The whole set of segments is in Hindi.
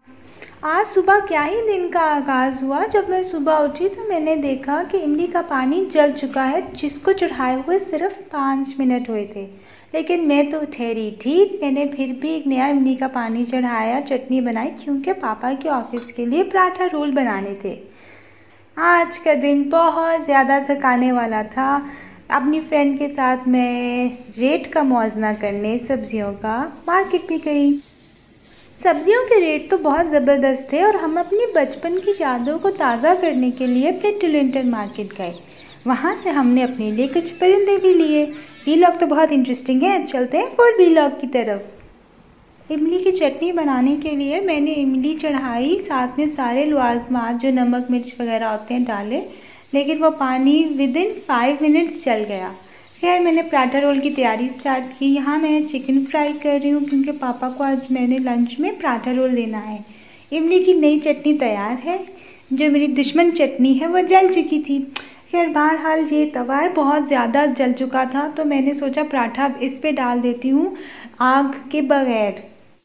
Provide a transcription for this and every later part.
आज सुबह क्या ही दिन का आगाज़ हुआ। जब मैं सुबह उठी तो मैंने देखा कि इमली का पानी जल चुका है, जिसको चढ़ाए हुए सिर्फ 5 मिनट हुए थे। लेकिन मैं तो ठहरी ठीक, मैंने फिर भी एक नया इमली का पानी चढ़ाया, चटनी बनाई, क्योंकि पापा के ऑफिस के लिए पराठा रोल बनाने थे। आज का दिन बहुत ज़्यादा थकाने वाला था। अपनी फ्रेंड के साथ मैं रेट का मुआवजा करने सब्जियों का मार्केट भी गई। सब्जियों के रेट तो बहुत ज़बरदस्त थे और हम अपनी बचपन की यादों को ताज़ा करने के लिए फिर टुलिंटन मार्केट गए। वहाँ से हमने अपने लिए कुछ परिंदे भी लिए। वीलॉग तो बहुत इंटरेस्टिंग है, चलते हैं फुल वीलॉग की तरफ। इमली की चटनी बनाने के लिए मैंने इमली चढ़ाई, साथ में सारे लवाजमात जो नमक मिर्च वगैरह होते हैं डाले, लेकिन वो पानी विदिन 5 मिनट्स चल गया। खैर मैंने पराठा रोल की तैयारी स्टार्ट की। यहाँ मैं चिकन फ्राई कर रही हूँ क्योंकि पापा को आज मैंने लंच में पराठा रोल देना है। इमली की नई चटनी तैयार है। जो मेरी दुश्मन चटनी है वो जल चुकी थी। खैर बहरहाल ये तवा बहुत ज़्यादा जल चुका था, तो मैंने सोचा पराठा इस पे डाल देती हूँ आग के बगैर।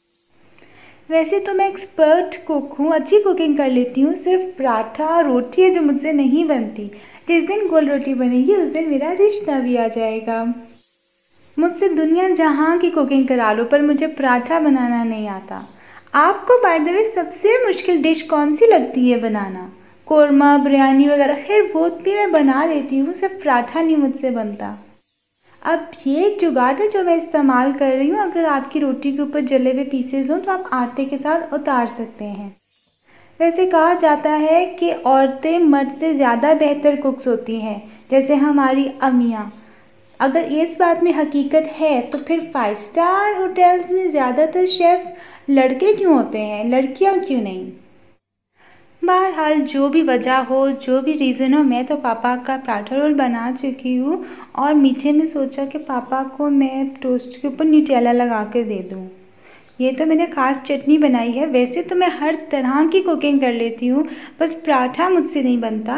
वैसे तो मैं एक्सपर्ट कुक हूँ, अच्छी कुकिंग कर लेती हूँ, सिर्फ पराठा रोटी है जो मुझसे नहीं बनती। जिस दिन गोल रोटी बनेगी उस दिन मेरा रिश्ता भी आ जाएगा। मुझसे दुनिया जहाँ की कुकिंग करा लो, पर मुझे पराठा बनाना नहीं आता। आपको बाय द वे सबसे मुश्किल डिश कौन सी लगती है बनाना? कोरमा, बिरयानी वगैरह? खैर वो भी मैं बना लेती हूँ, सिर्फ पराठा नहीं मुझसे बनता। अब ये एक जुगाड़ है जो मैं इस्तेमाल कर रही हूँ। अगर आपकी रोटी के ऊपर जले हुए पीसेज हों तो आप आटे के साथ उतार सकते हैं। वैसे कहा जाता है कि औरतें मर्द से ज़्यादा बेहतर कुक्स होती हैं, जैसे हमारी अम्मियाँ। अगर इस बात में हकीकत है तो फिर 5 स्टार होटल्स में ज़्यादातर शेफ़ लड़के क्यों होते हैं, लड़कियाँ क्यों नहीं? बहरहाल जो भी वजह हो, जो भी रीज़न हो, मैं तो पापा का पराठा रोल बना चुकी हूँ। और मीठे में सोचा कि पापा को मैं टोस्ट के ऊपर न्यूटेला लगा कर दे दूँ। ये तो मैंने ख़ास चटनी बनाई है। वैसे तो मैं हर तरह की कुकिंग कर लेती हूँ, बस पराठा मुझसे नहीं बनता।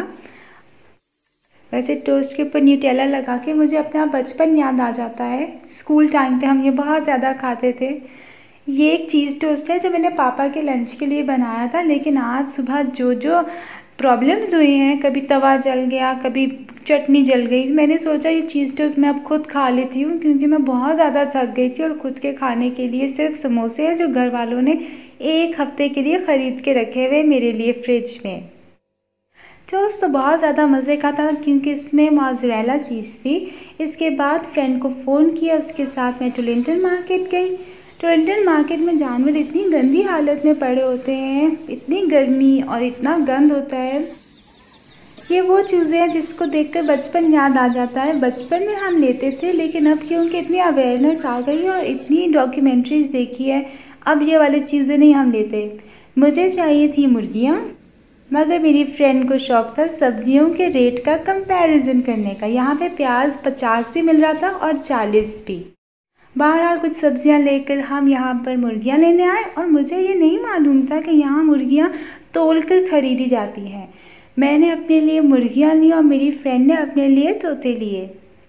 वैसे टोस्ट के ऊपर न्यूटेला लगा के मुझे अपना बचपन याद आ जाता है। स्कूल टाइम पे हम ये बहुत ज़्यादा खाते थे। ये एक चीज़ टोस्ट है जो मैंने पापा के लंच के लिए बनाया था, लेकिन आज सुबह जो जो प्रॉब्लम्स हुई हैं, कभी तवा जल गया, कभी चटनी जल गई, मैंने सोचा ये चीज़ टोस्ट मैं अब खुद खा लेती हूँ, क्योंकि मैं बहुत ज़्यादा थक गई थी और खुद के खाने के लिए सिर्फ समोसे हैं जो घर वालों ने 1 हफ्ते के लिए ख़रीद के रखे हुए मेरे लिए फ्रिज में। टोस्ट तो बहुत ज़्यादा मज़े का था क्योंकि इसमें मोज़रेला चीज़ थी। इसके बाद फ्रेंड को फ़ोन किया, उसके साथ मैं टुलिंटन मार्केट गई। टुलिंटन मार्केट में जानवर इतनी गंदी हालत में पड़े होते हैं, इतनी गर्मी और इतना गंद होता है। ये वो चीज़ें हैं जिसको देखकर बचपन याद आ जाता है। बचपन में हम लेते थे, लेकिन अब क्योंकि इतनी अवेयरनेस आ गई है और इतनी डॉक्यूमेंट्रीज़ देखी है, अब ये वाली चीज़ें नहीं हम लेते। मुझे चाहिए थी मुर्गियाँ, मगर मेरी फ्रेंड को शौक़ था सब्जियों के रेट का कंपैरिजन करने का। यहाँ पे प्याज 50 भी मिल रहा था और 40 भी। बहरहाल कुछ सब्जियाँ लेकर हम यहाँ पर मुर्गियाँ लेने आए और मुझे ये नहीं मालूम था कि यहाँ मुर्गियाँ तोल कर ख़रीदी जाती हैं। मैंने अपने लिए मुर्गियाँ ली और मेरी फ्रेंड ने अपने लिए तोते लिए।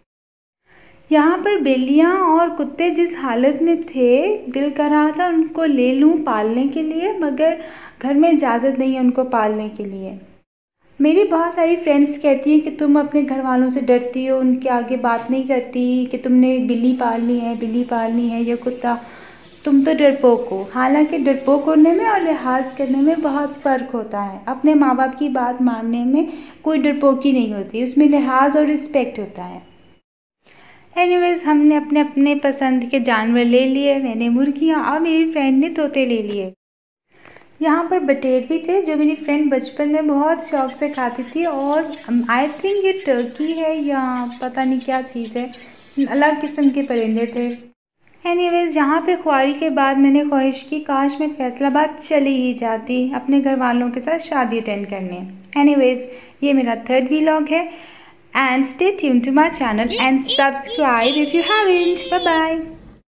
यहाँ पर बिल्लियाँ और कुत्ते जिस हालत में थे, दिल कर रहा था उनको ले लूँ पालने के लिए, मगर घर में इजाज़त नहीं है उनको पालने के लिए। मेरी बहुत सारी फ्रेंड्स कहती हैं कि तुम अपने घर वालों से डरती हो, उनके आगे बात नहीं करती, कि तुमने बिल्ली पालनी है या कुत्ता, तुम तो डरपोक हो। हालांकि डरपोक होने में और लिहाज करने में बहुत फ़र्क होता है। अपने माँ बाप की बात मानने में कोई डरपोकी नहीं होती, उसमें लिहाज और रिस्पेक्ट होता है। एनीवेज़ हमने अपने अपने पसंद के जानवर ले लिए। मैंने मुर्गियाँ और मेरी फ्रेंड ने तोते ले लिए। यहाँ पर बटेर भी थे जो मेरी फ्रेंड बचपन में बहुत शौक़ से खाती थी, और आई थिंक ये टर्की है या पता नहीं क्या चीज़ है, अलग किस्म के परिंदे थे। एनीवेज़ यहाँ पे ख्वारी के बाद मैंने ख्वाहिश की काश मैं फैसलाबाद चली ही जाती अपने घर वालों के साथ शादी अटेंड करने। एनीवेज़ ये मेरा 3rd व्लॉग है, and stay tuned to my channel and subscribe if you haven't. Bye bye.